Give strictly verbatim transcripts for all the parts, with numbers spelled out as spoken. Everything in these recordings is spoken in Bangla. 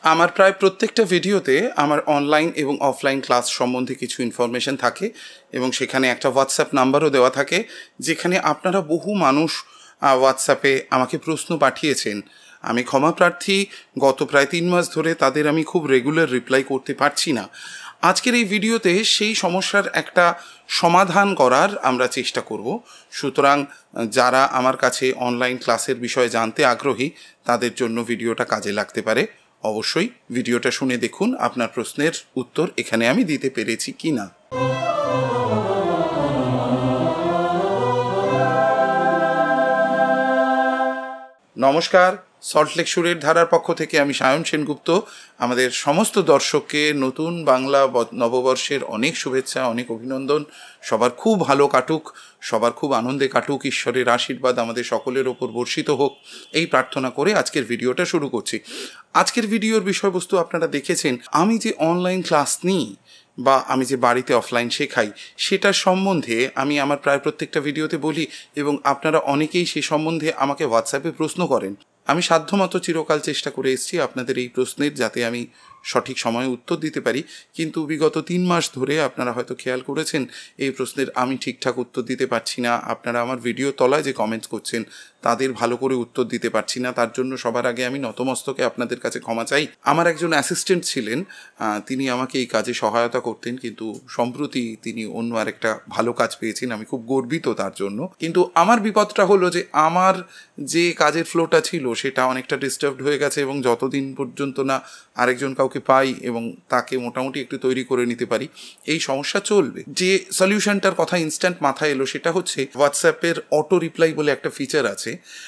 আমার প্রায় প্রত্যেকটা ভিডিওতে আমার অনলাইন এবং অফলাইন ক্লাস সম্বন্ধে কিছু ইনফরমেশন থাকে এবং সেখানে একটা হোয়াটসঅ্যাপ নাম্বারও দেওয়া থাকে, যেখানে আপনারা বহু মানুষ হোয়াটসঅ্যাপে আমাকে প্রশ্ন পাঠিয়েছেন। আমি ক্ষমা প্রার্থী, গত প্রায় তিন মাস ধরে তাদের আমি খুব রেগুলার রিপ্লাই করতে পারছি না। আজকের এই ভিডিওতে সেই সমস্যার একটা সমাধান করার আমরা চেষ্টা করব। সুতরাং যারা আমার কাছে অনলাইন ক্লাসের বিষয়ে জানতে আগ্রহী তাদের জন্য ভিডিওটা কাজে লাগতে পারে। অবশ্যই ভিডিওটা শুনে দেখুন আপনার প্রশ্নের উত্তর এখানে আমি দিতে পেরেছি কি না। নমস্কার, সল্টলেক সুরের ধারার পক্ষ থেকে আমি সায়ন সেনগুপ্ত আমাদের সমস্ত দর্শককে নতুন বাংলা নববর্ষের অনেক শুভেচ্ছা, অনেক অভিনন্দন। সবার খুব ভালো কাটুক, সবার খুব আনন্দে কাটুক, ঈশ্বরের আশীর্বাদ আমাদের সকলের ওপর বর্ষিত হোক, এই প্রার্থনা করে আজকের ভিডিওটা শুরু করছি। আজকের ভিডিওর বিষয়বস্তু আপনারা দেখেছেন। আমি যে অনলাইন ক্লাস নিই বা আমি যে বাড়িতে অফলাইন শেখাই সেটার সম্বন্ধে আমি আমার প্রায় প্রত্যেকটা ভিডিওতে বলি এবং আপনারা অনেকেই সে সম্বন্ধে আমাকে হোয়াটসঅ্যাপে প্রশ্ন করেন। আমি সাধ্যমতো চিরকাল চেষ্টা করে এসেছি আপনাদের এই প্রশ্নের যাতে আমি সঠিক সময়ে উত্তর দিতে পারি, কিন্তু বিগত তিন মাস ধরে আপনারা হয়তো খেয়াল করেছেন এই প্রশ্নের আমি ঠিকঠাক উত্তর দিতে পারছি না। আপনারা আমার ভিডিও তলায় যে কমেন্টস করছেন তাদের ভালো করে উত্তর দিতে পারছি না, তার জন্য সবার আগে আমি নতমস্তকে আপনাদের কাছে ক্ষমা চাই। আমার একজন অ্যাসিস্ট্যান্ট ছিলেন, তিনি আমাকে এই কাজে সহায়তা করতেন, কিন্তু সম্প্রতি তিনি অন্য আরেকটা ভালো কাজ পেয়েছেন, আমি খুব গর্বিত তার জন্য। কিন্তু আমার বিপদটা হলো যে আমার যে কাজের ফ্লোটা ছিল সেটা অনেকটা ডিস্টার্বড হয়ে গেছে এবং যতদিন পর্যন্ত না আরেকজন কাউকে পাই এবং তাকে মোটামুটি একটু তৈরি করে নিতে পারি এই সমস্যা চলবে। যে সলিউশনটার কথা ইনস্ট্যান্ট মাথায় এলো সেটা হচ্ছে হোয়াটসঅ্যাপের অটো রিপ্লাই বলে একটা ফিচার আছে।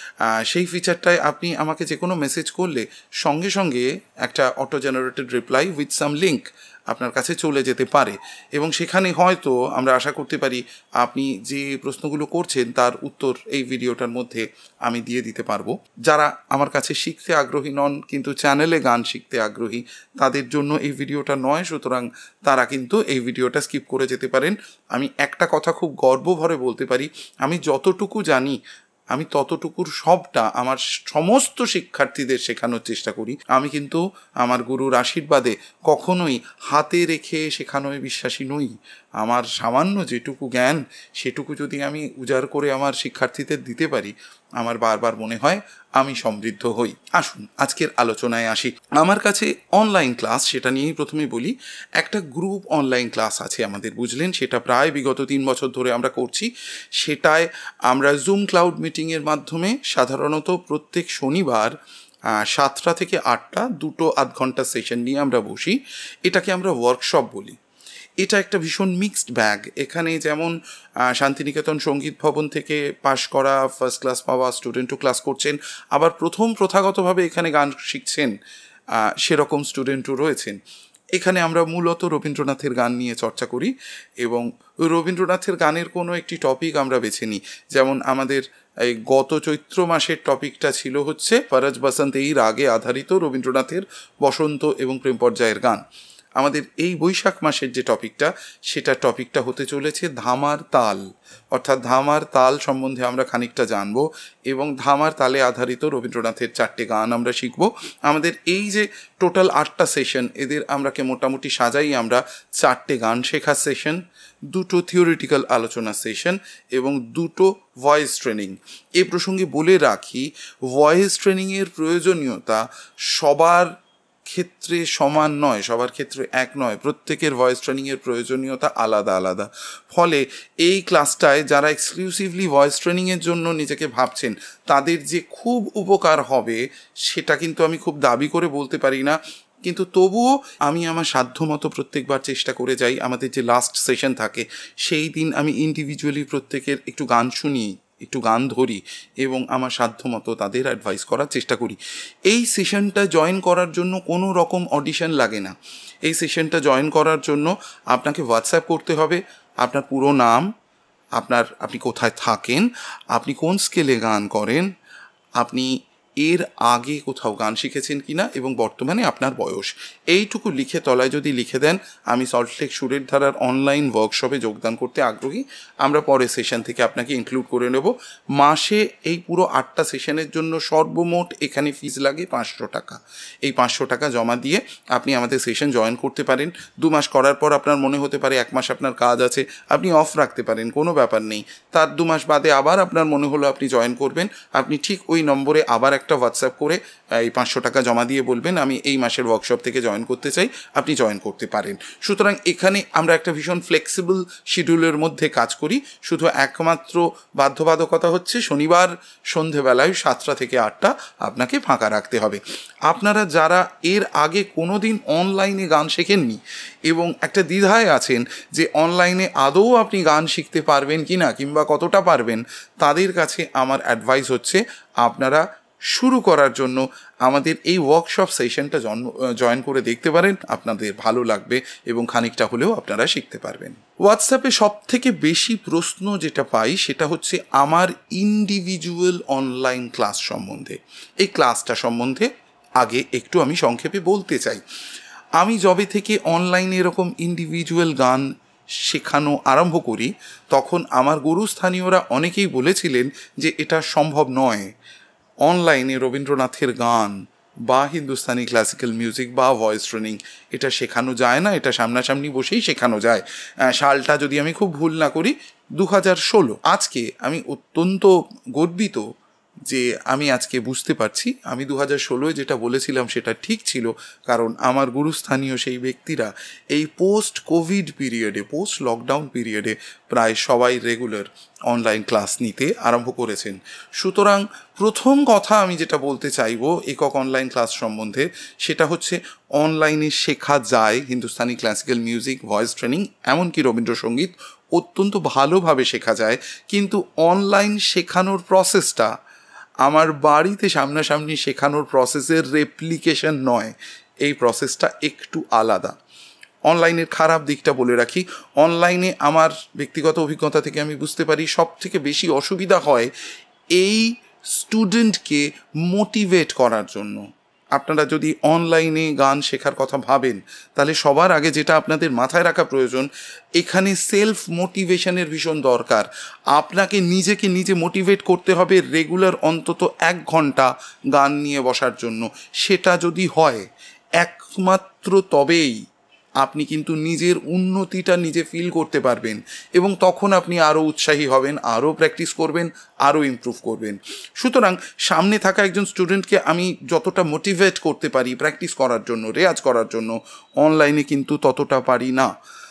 সেই ফিচারটায় আপনি আমাকে যে কোনো মেসেজ করলে সঙ্গে সঙ্গে একটা auto generated reply with some link আপনার কাছে চলে যেতে পারে এবং সেখানে হয়তো আমরা আশা করতে পারি আপনি যে প্রশ্নগুলো করছেন তার উত্তর এই ভিডিওটার মধ্যে আমি দিয়ে দিতে পারবো। যারা আমার কাছে শিখতে আগ্রহী নন কিন্তু চ্যানেলে গান শিখতে আগ্রহী তাদের জন্য এই ভিডিওটা নয়, সুতরাং তারা কিন্তু এই ভিডিওটা স্কিপ করে যেতে পারেন। আমি একটা কথা খুব গর্বভরে বলতে পারি, আমি যতটুকু জানি আমি ততটুকুর সবটা আমার সমস্ত শিক্ষার্থীদের শেখানোর চেষ্টা করি। আমি কিন্তু আমার গুরুর আশীর্বাদে কখনোই হাতে রেখে শেখানোয় বিশ্বাসী নই। আমার সামান্য যেটুকু জ্ঞান সেটুকু যদি আমি উজাড় করে আমার শিক্ষার্থীদের দিতে পারি আমার বারবার মনে হয় আমি সমৃদ্ধ হই। আসুন আজকের আলোচনায় আসি। আমার কাছে অনলাইন ক্লাস সেটা নিয়েই প্রথমে বলি। একটা গ্রুপ অনলাইন ক্লাস আছে আমাদের, বুঝলেন, সেটা প্রায় বিগত তিন বছর ধরে আমরা করছি। সেটায় আমরা জুম ক্লাউড মিটিংয়ের মাধ্যমে সাধারণত প্রত্যেক শনিবার সাতটা থেকে আটটা দুটো আধ ঘন্টা সেশন নিয়ে আমরা বসি। এটাকে আমরা ওয়ার্কশপ বলি। এটা একটা ভীষণ মিক্সড ব্যাগ। এখানে যেমন শান্তিনিকেতন সঙ্গীত ভবন থেকে পাশ করা ফার্স্ট ক্লাস পাওয়া স্টুডেন্টও ক্লাস করছেন, আবার প্রথম প্রথাগতভাবে এখানে গান শিখছেন সেরকম স্টুডেন্টও রয়েছেন। এখানে আমরা মূলত রবীন্দ্রনাথের গান নিয়ে চর্চা করি এবং রবীন্দ্রনাথের গানের কোনো একটি টপিক আমরা বেছে নিই। যেমন আমাদের এই গত চৈত্র মাসের টপিকটা ছিল হচ্ছে ফরজ বসন্ত, এই রাগে আধারিত রবীন্দ্রনাথের বসন্ত এবং প্রেম পর্যায়ের গান। আমাদের এই বৈশাখ মাসের যে টপিকটা সেটা টপিকটা হতে চলেছে ধামার তাল, অর্থাৎ ধামার তাল সম্বন্ধে আমরা খানিকটা জানবো এবং ধামার তালে আধারিত রবীন্দ্রনাথের চারটে গান আমরা শিখব। আমাদের এই যে টোটাল আটটা সেশন, এদের আমরাকে মোটামুটি সাজাই আমরা চারটে গান শেখার সেশন, দুটো থিওরিটিক্যাল আলোচনা সেশন এবং দুটো ভয়েস ট্রেনিং। এই প্রসঙ্গে বলে রাখি, ভয়েস ট্রেনিংয়ের প্রয়োজনীয়তা সবার ক্ষেত্রে সমান নয়, সবার ক্ষেত্রে এক নয়। প্রত্যেকের ভয়েস ট্রেনিংয়ের প্রয়োজনীয়তা আলাদা আলাদা। ফলে এই ক্লাসটায় যারা এক্সক্লুসিভলি ভয়েস ট্রেনিংয়ের জন্য নিজেকে ভাবছেন তাদের যে খুব উপকার হবে সেটা কিন্তু আমি খুব দাবি করে বলতে পারি না, কিন্তু তবুও আমি আমার সাধ্যমতো প্রত্যেকবার চেষ্টা করে যাই। আমাদের যে লাস্ট সেশন থাকে সেই দিন আমি ইন্ডিভিজুয়ালি প্রত্যেকের একটু গান শুনি, একটু গান ধরি এবং আমার সাধ্যমতো তাদের অ্যাডভাইস করার চেষ্টা করি। এই সেশনটা জয়েন করার জন্য কোনো রকম অডিশন লাগে না। এই সেশনটা জয়েন করার জন্য আপনাকে হোয়াটসঅ্যাপ করতে হবে, আপনার পুরো নাম, আপনার আপনি কোথায় থাকেন, আপনি কোন স্কেলে গান করেন, আপনি এর আগে কোথাও গান শিখেছেন কিনা এবং বর্তমানে আপনার বয়স এইটুকু লিখে তলায় যদি লিখে দেন আমি সল্টলেক সুরের ধারার অনলাইন ওয়ার্কশপে যোগদান করতে আগ্রহী, আমরা পরের সেশন থেকে আপনাকে ইনক্লুড করে নেব। মাসে এই পুরো আটটা সেশনের জন্য সর্বমোট এখানে ফিজ লাগে পাঁচশো টাকা। এই পাঁচশো টাকা জমা দিয়ে আপনি আমাদের সেশন জয়েন করতে পারেন। দু মাস করার পর আপনার মনে হতে পারে এক মাস আপনার কাজ আছে, আপনি অফ রাখতে পারেন, কোনো ব্যাপার নেই। তার দু মাস বাদে আবার আপনার মনে হলো আপনি জয়েন করবেন, আপনি ঠিক ওই নম্বরে আবার একটা হোয়াটসঅ্যাপ করে এই পাঁচশো টাকা জমা দিয়ে বলবেন আমি এই মাসের ওয়ার্কশপ থেকে জয়েন করতে চাই, আপনি জয়েন করতে পারেন। সুতরাং এখানে আমরা একটা ভীষণ ফ্লেক্সিবল শিডিউলের মধ্যে কাজ করি। শুধু একমাত্র বাধ্যবাধকতা হচ্ছে শনিবার সন্ধেবেলায় সাতটা থেকে আটটা আপনাকে ফাঁকা রাখতে হবে। আপনারা যারা এর আগে কোনো দিন অনলাইনে গান শেখেননি এবং একটা দ্বিধায় আছেন যে অনলাইনে আদৌ আপনি গান শিখতে পারবেন কি না কিংবা কতটা পারবেন, তাদের কাছে আমার অ্যাডভাইস হচ্ছে আপনারা শুরু করার জন্য আমাদের এই ওয়ার্কশপ সেশনটা জয়েন করে দেখতে পারেন, আপনাদের ভালো লাগবে এবং খানিকটা হলেও আপনারা শিখতে পারবেন। হোয়াটসঅ্যাপে সব থেকে বেশি প্রশ্ন যেটা পাই সেটা হচ্ছে আমার ইন্ডিভিজুয়াল অনলাইন ক্লাস সম্বন্ধে। এই ক্লাসটা সম্বন্ধে আগে একটু আমি সংক্ষেপে বলতে চাই। আমি যবে থেকে অনলাইনে এরকম ইন্ডিভিজুয়াল গান শেখানো আরম্ভ করি তখন আমার গুরুস্থানীয়রা অনেকেই বলেছিলেন যে এটা সম্ভব নয়, অনলাইনে রবীন্দ্রনাথের গান বা হিন্দুস্তানি ক্লাসিক্যাল মিউজিক বা ভয়েস ট্রেনিং এটা শেখানো যায় না, এটা সামনাসামনি বসেই শেখানো যায়। সালটা যদি আমি খুব ভুল না করি দু হাজার ষোলো। আজকে আমি অত্যন্ত গর্বিত যে আমি আজকে বুঝতে পারছি আমি দু হাজার ষোলোয় যেটা বলেছিলাম সেটা ঠিক ছিল, কারণ আমার গুরুস্থানীয় সেই ব্যক্তিরা এই পোস্ট কোভিড পিরিয়ডে, পোস্ট লকডাউন পিরিয়ডে প্রায় সবাই রেগুলার অনলাইন ক্লাস নিতে আরম্ভ করেছেন। সুতরাং প্রথম কথা আমি যেটা বলতে চাইবো একক অনলাইন ক্লাস সম্বন্ধে সেটা হচ্ছে অনলাইনে শেখা যায় Hindustani classical music, voice training, এমনকি রবীন্দ্রসঙ্গীত অত্যন্ত ভালোভাবে শেখা যায়। কিন্তু অনলাইন শেখানোর প্রসেসটা আমার বাড়িতে সামনাসামনি শেখানোর প্রসেসের রেপ্লিকেশন নয়, এই প্রসেসটা একটু আলাদা। অনলাইনের খারাপ দিকটা বলে রাখি, অনলাইনে আমার ব্যক্তিগত অভিজ্ঞতা থেকে আমি বুঝতে পারি সব থেকে বেশি অসুবিধা হয় এই স্টুডেন্টকে মোটিভেট করার জন্য। আপনারা যদি অনলাইনে গান শেখার কথা ভাবেন তাহলে সবার আগে যেটা আপনাদের মাথায় রাখা প্রয়োজন, এখানে সেলফ মোটিভেশনের ভীষণ দরকার। আপনাকে নিজেকে নিজে মোটিভেট করতে হবে রেগুলার অন্তত এক ঘন্টা গান নিয়ে বসার জন্য। সেটা যদি হয় একমাত্র তবেই আপনি কিন্তু নিজের উন্নতিটা নিজে ফিল করতে পারবেন এবং তখন আপনি আরও উৎসাহী হবেন, আরও প্র্যাকটিস করবেন, আরও ইমপ্রুভ করবেন। সুতরাং সামনে থাকা একজন স্টুডেন্টকে আমি যতটা মোটিভেট করতে পারি প্র্যাকটিস করার জন্য, রেয়াজ করার জন্য, অনলাইনে কিন্তু ততটা পারি না।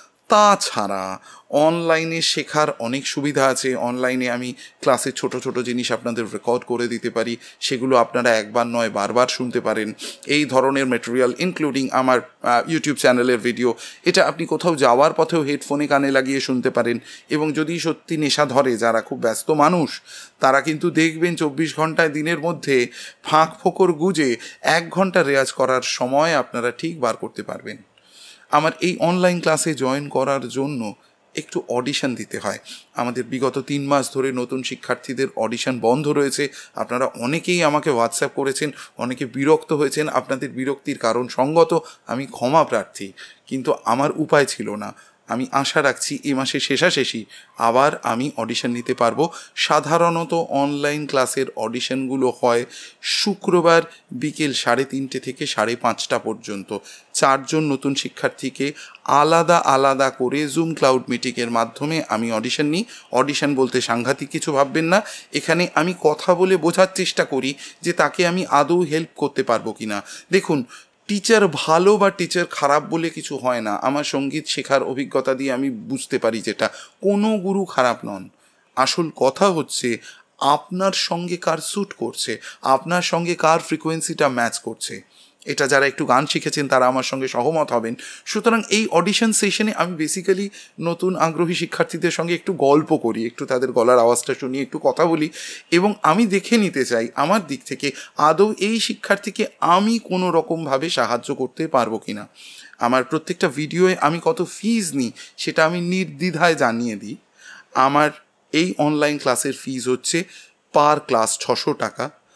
তাছাড়া অনলাইনে শেখার অনেক সুবিধা আছে। অনলাইনে আমি ক্লাসের ছোট ছোট জিনিস আপনাদের রেকর্ড করে দিতে পারি, সেগুলো আপনারা একবার নয় বারবার শুনতে পারেন। এই ধরনের মেটেরিয়াল ইনক্লুডিং আমার ইউটিউব চ্যানেলের ভিডিও, এটা আপনি কোথাও যাওয়ার পথেও হেডফোনে কানে লাগিয়ে শুনতে পারেন। এবং যদি সত্যি নেশা ধরে, যারা খুব ব্যস্ত মানুষ তারা কিন্তু দেখবেন চব্বিশ ঘন্টায় দিনের মধ্যে ফাঁক ফোকর গুজে এক ঘন্টা রেয়াজ করার সময় আপনারা ঠিক বার করতে পারবেন। আমার এই অনলাইন ক্লাসে জয়েন করার জন্য একটু অডিশন দিতে হয়। আমাদের বিগত তিন মাস ধরে নতুন শিক্ষার্থীদের অডিশন বন্ধ রয়েছে। আপনারা অনেকেই আমাকে হোয়াটসঅ্যাপ করেছেন, অনেকে বিরক্ত হয়েছেন। আপনাদের বিরক্তির কারণ সঙ্গত, আমি ক্ষমা প্রার্থী, কিন্তু আমার উপায় ছিল না। আমি আশা রাখছি এ মাসে শেষাশেষি আবার আমি অডিশন নিতে পারবো। সাধারণত অনলাইন ক্লাসের অডিশনগুলো হয় শুক্রবার বিকেল সাড়ে তিনটে থেকে সাড়ে পাঁচটা পর্যন্ত। চারজন নতুন শিক্ষার্থীকে আলাদা আলাদা করে জুম ক্লাউড মিটিংয়ের মাধ্যমে আমি অডিশন নিই। অডিশন বলতে সাংঘাতিক কিছু ভাববেন না, এখানে আমি কথা বলে বোঝার চেষ্টা করি যে তাকে আমি আদৌ হেল্প করতে পারবো কি না। দেখুন, টিচার ভালো বা টিচার খারাপ বলে কিছু হয় না। আমার সঙ্গীত শেখার অভিজ্ঞতা দিয়ে আমি বুঝতে পারি যেটা কোনো গুরু খারাপ নন। আসল কথা হচ্ছে আপনার সঙ্গে কার স্যুট করছে, আপনার সঙ্গে কার ফ্রিকোয়েন্সিটা ম্যাচ করছে। এটা যারা একটু গান শিখেছেন তারা আমার সঙ্গে সহমত হবেন। সুতরাং এই অডিশন সেশনে আমি বেসিক্যালি নতুন আগ্রহী শিক্ষার্থীদের সঙ্গে একটু গল্প করি, একটু তাদের গলার আওয়াজটা শুনি, একটু কথা বলি এবং আমি দেখে নিতে চাই আমার দিক থেকে আদৌ এই শিক্ষার্থীকে আমি কোনো রকমভাবে সাহায্য করতে পারবো কি না। আমার প্রত্যেকটা ভিডিওয়ে আমি কত ফিজ নিই সেটা আমি নির্দ্বিধায় জানিয়ে দিই। আমার এই অনলাইন ক্লাসের ফিজ হচ্ছে পার ক্লাস ছশো টাকা।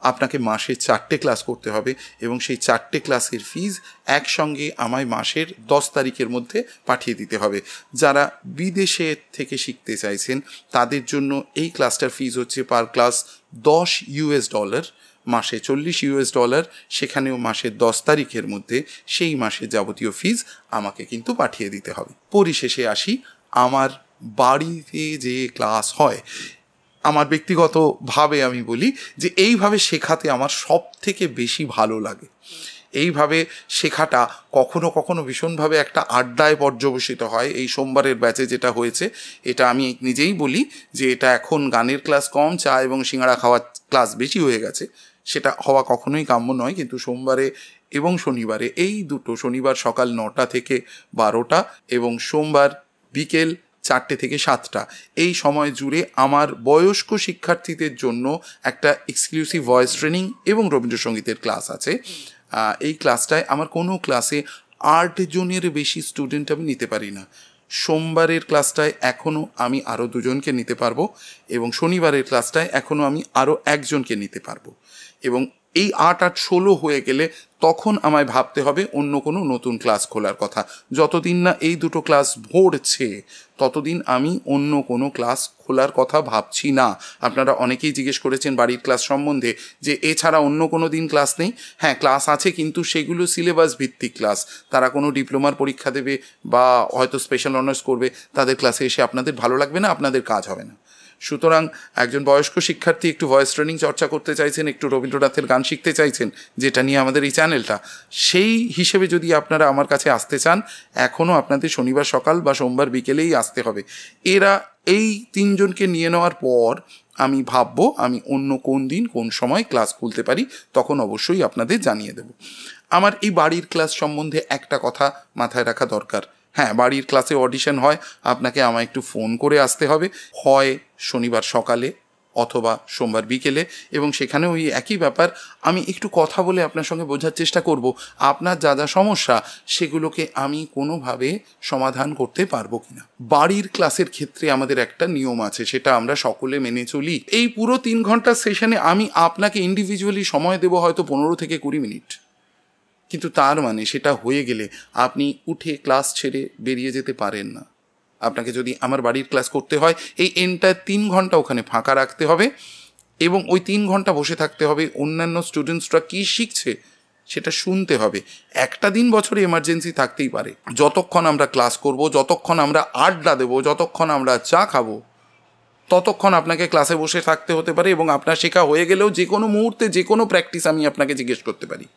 আপনাকে মাসে চারটে ক্লাস করতে হবে এবং সেই চারটে ক্লাসের ফিজ একসঙ্গে আমায় মাসের দশ তারিখের মধ্যে পাঠিয়ে দিতে হবে। যারা বিদেশে থেকে শিখতে চাইছেন তাদের জন্য এই ক্লাসটার ফিজ হচ্ছে পার ক্লাস দশ ইউএস ডলার, মাসে চল্লিশ ইউএস ডলার, সেখানেও মাসের দশ তারিখের মধ্যে সেই মাসের যাবতীয় ফিজ আমাকে কিন্তু পাঠিয়ে দিতে হবে। পরিশেষে আসি, আমার বাড়িতে যে ক্লাস হয়, আমার ব্যক্তিগতভাবে আমি বলি যে এইভাবে শেখাতে আমার সব থেকে বেশি ভালো লাগে। এইভাবে শেখাটা কখনো কখনো ভীষণভাবে একটা আড্ডায় পর্যবসিত হয়। এই সোমবারের ব্যাচে যেটা হয়েছে, এটা আমি নিজেই বলি যে এটা এখন গানের ক্লাস কম, চা এবং সিঙ্গাড়া খাওয়ার ক্লাস বেশি হয়ে গেছে। সেটা হওয়া কখনোই কাম্য নয়, কিন্তু সোমবারে এবং শনিবারে, এই দুটো, শনিবার সকাল নটা থেকে বারোটা এবং সোমবার বিকেল চারটে থেকে সাতটা, এই সময় জুড়ে আমার বয়স্ক শিক্ষার্থীদের জন্য একটা এক্সক্লুসিভ ভয়েস ট্রেনিং এবং রবীন্দ্রসঙ্গীতের ক্লাস আছে। এই ক্লাসটায় আমার কোনো ক্লাসে আট জনের বেশি স্টুডেন্ট আমি নিতে পারি না। সোমবারের ক্লাসটায় এখনও আমি আরও দুজনকে নিতে পারবো এবং শনিবারের ক্লাসটায় এখনও আমি আরও একজনকে নিতে পারবো। এবং এই আট আট ষোলো হয়ে গেলে তখন আমায় ভাবতে হবে অন্য কোনো নতুন ক্লাস খোলার কথা। যতদিন না এই দুটো ক্লাস ভরছে ততদিন আমি অন্য কোনো ক্লাস খোলার কথা ভাবছি না। আপনারা অনেকেই জিজ্ঞেস করেছেন বাড়ির ক্লাস সম্বন্ধে যে এছাড়া অন্য কোনো দিন ক্লাস নেই। হ্যাঁ, ক্লাস আছে, কিন্তু সেগুলো সিলেবাস ভিত্তিক ক্লাস। তারা কোনো ডিপ্লোমার পরীক্ষা দেবে বা হয়তো স্পেশাল অনার্স করবে, তাদের ক্লাসে এসে আপনাদের ভালো লাগবে না, আপনাদের কাজ হবে না। সুতরাং একজন বয়স্ক শিক্ষার্থী একটু ভয়েস ট্রেনিং চর্চা করতে চাইছেন, একটু রবীন্দ্রনাথের গান শিখতে চাইছেন, যেটা নিয়ে আমাদের এই চ্যানেলটা, সেই হিসেবে যদি আপনারা আমার কাছে আসতে চান, এখনও আপনাদের শনিবার সকাল বা সোমবার বিকেলেই আসতে হবে। এরা এই তিনজনকে নিয়ে নেওয়ার পর আমি ভাববো আমি অন্য কোন দিন কোন সময় ক্লাস খুলতে পারি, তখন অবশ্যই আপনাদের জানিয়ে দেব। আমার এই বাড়ির ক্লাস সম্বন্ধে একটা কথা মাথায় রাখা দরকার। হ্যাঁ, বাড়ির ক্লাসে অডিশন হয়, আপনাকে আমায় একটু ফোন করে আসতে হবে, হয় শনিবার সকালে অথবা সোমবার বিকেলে, এবং সেখানে ওই একই ব্যাপার, আমি একটু কথা বলে আপনার সঙ্গে বোঝার চেষ্টা করব আপনার যা যা সমস্যা সেগুলোকে আমি কোনোভাবে সমাধান করতে পারবো কিনা। বাড়ির ক্লাসের ক্ষেত্রে আমাদের একটা নিয়ম আছে, সেটা আমরা সকলে মেনে চলি। এই পুরো তিন ঘন্টার সেশনে আমি আপনাকে ইন্ডিভিজুয়ালি সময় দেবো হয়তো পনেরো থেকে কুড়ি মিনিট, কিন্তু তার মানে সেটা হয়ে গেলে আপনি উঠে ক্লাস ছেড়ে বেরিয়ে যেতে পারেন না। আপনাকে যদি আমার বাড়ির ক্লাস করতে হয়, এই এন্টার তিন ঘন্টা ওখানে ফাঁকা রাখতে হবে এবং ওই তিন ঘন্টা বসে থাকতে হবে, অন্যান্য স্টুডেন্টসরা কী শিখছে সেটা শুনতে হবে। একটা দিন বছরে এমার্জেন্সি থাকতেই পারে, যতক্ষণ আমরা ক্লাস করব, যতক্ষণ আমরা আড্ডা দেবো, যতক্ষণ আমরা চা খাবো, ততক্ষণ আপনাকে ক্লাসে বসে থাকতে হতে পারে এবং আপনার শেখা হয়ে গেলেও যে কোনো মুহূর্তে যে কোনো প্র্যাকটিস আমি আপনাকে জিজ্ঞেস করতে পারি।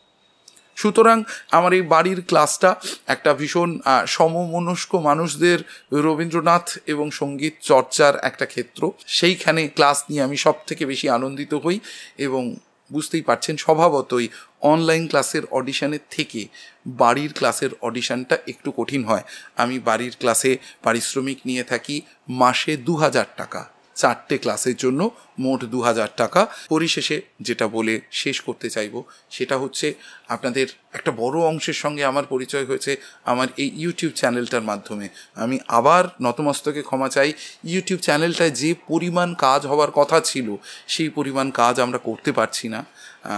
সুতরাং আমার এই বাড়ির ক্লাসটা একটা ভীষণ সমমনস্ক মানুষদের রবীন্দ্রনাথ এবং সঙ্গীত চর্চার একটা ক্ষেত্র। সেইখানে ক্লাস নিয়ে আমি সব থেকে বেশি আনন্দিত হই এবং বুঝতেই পারছেন স্বভাবতই অনলাইন ক্লাসের অডিশনের থেকে বাড়ির ক্লাসের অডিশনটা একটু কঠিন হয়। আমি বাড়ির ক্লাসে পারিশ্রমিক নিয়ে থাকি মাসে দু হাজার টাকা, চারটে ক্লাসের জন্য মোট দু হাজার টাকা। পরিশেষে যেটা বলে শেষ করতে চাইব সেটা হচ্ছে, আপনাদের একটা বড় অংশের সঙ্গে আমার পরিচয় হয়েছে আমার এই ইউটিউব চ্যানেলটার মাধ্যমে। আমি আবার নতমস্তকে ক্ষমা চাই। ইউটিউব চ্যানেলটায় যে পরিমাণ কাজ হওয়ার কথা ছিল সেই পরিমাণ কাজ আমরা করতে পারছি না,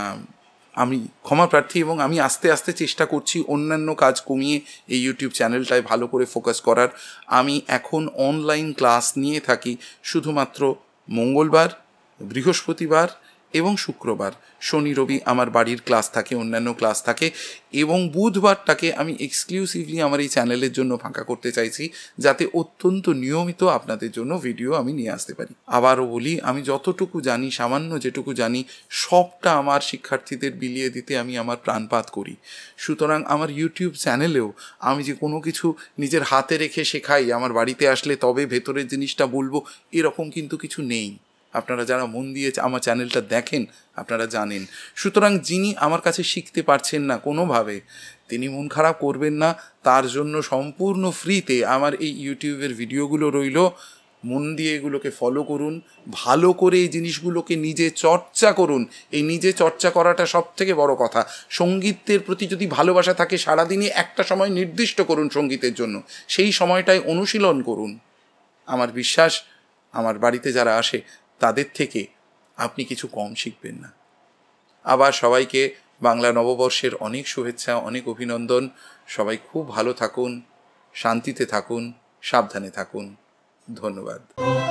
আমি ক্ষমা প্রার্থী এবং আমি আস্তে আস্তে চেষ্টা করছি অন্যান্য কাজ কমিয়ে এই ইউটিউব চ্যানেলটায় ভালো করে ফোকাস করার। আমি এখন অনলাইন ক্লাস নিয়ে থাকি শুধুমাত্র মঙ্গলবার, বৃহস্পতিবার এবং শুক্রবার। শনি রবি আমার বাড়ির ক্লাস থাকে, অন্যান্য ক্লাস থাকে, এবং বুধবারটাকে আমি এক্সক্লুসিভলি আমার এই চ্যানেলের জন্য ফাঁকা করতে চাইছি, যাতে অত্যন্ত নিয়মিত আপনাদের জন্য ভিডিও আমি নিয়ে আসতে পারি। আবারও বলি, আমি যতটুকু জানি, সামান্য যেটুকু জানি, সবটা আমার শিক্ষার্থীদের বিলিয়ে দিতে আমি আমার প্রাণপাত করি। সুতরাং আমার ইউটিউব চ্যানেলেও আমি যে কোনো কিছু নিজের হাতে রেখে শেখাই, আমার বাড়িতে আসলে তবে ভেতরের জিনিসটা বলবো, এরকম কিন্তু কিছু নেই। আপনারা যারা মন দিয়ে আমার চ্যানেলটা দেখেন আপনারা জানেন। সুতরাং যিনি আমার কাছে শিখতে পারছেন না কোনোভাবে, তিনি মন খারাপ করবেন না। তার জন্য সম্পূর্ণ ফ্রিতে আমার এই ইউটিউবের ভিডিওগুলো রইল। মন দিয়ে এগুলোকে ফলো করুন, ভালো করে এই জিনিসগুলোকে নিজে চর্চা করুন। এই নিজে চর্চা করাটা সব থেকে বড় কথা। সঙ্গীতের প্রতি যদি ভালোবাসা থাকে, সারাদিনই একটা সময় নির্দিষ্ট করুন সঙ্গীতের জন্য, সেই সময়টায় অনুশীলন করুন। আমার বিশ্বাস আমার বাড়িতে যারা আসে তাদের থেকে আপনি কিছু কম শিখবেন না। আবার সবাইকে বাংলা নববর্ষের অনেক শুভেচ্ছা, অনেক অভিনন্দন। সবাই খুব ভালো থাকুন, শান্তিতে থাকুন, সাবধানে থাকুন। ধন্যবাদ।